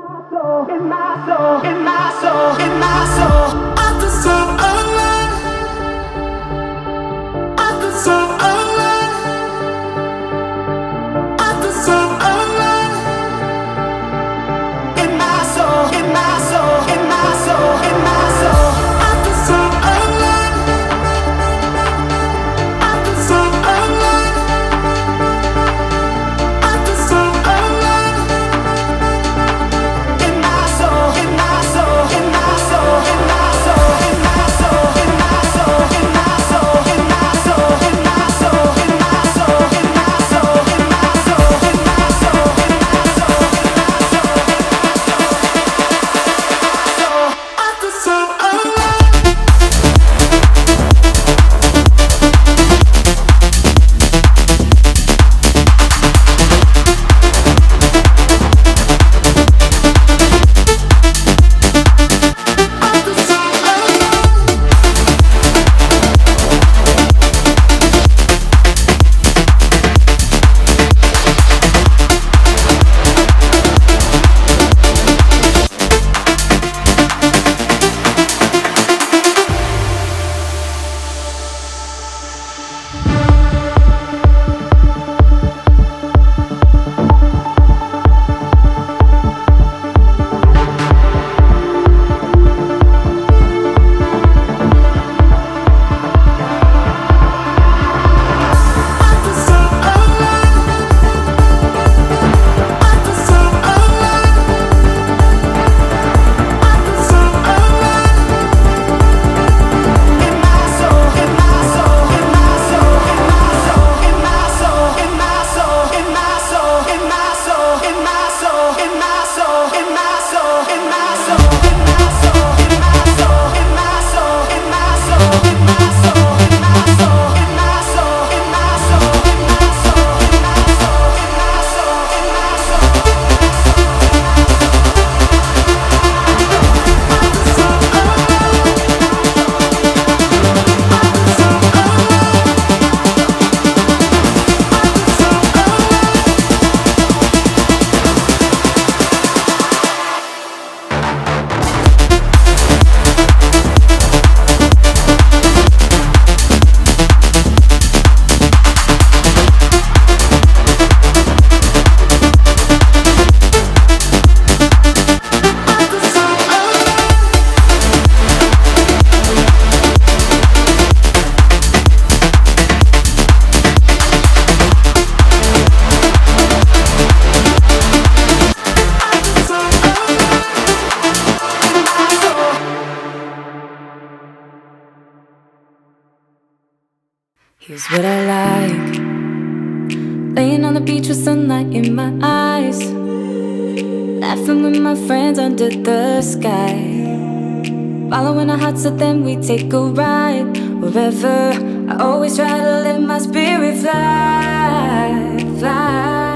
Here's what I like: laying on the beach with sunlight in my eyes, laughing with my friends under the sky, following our hearts so then we take a ride. Wherever, I always try to let my spirit fly, fly.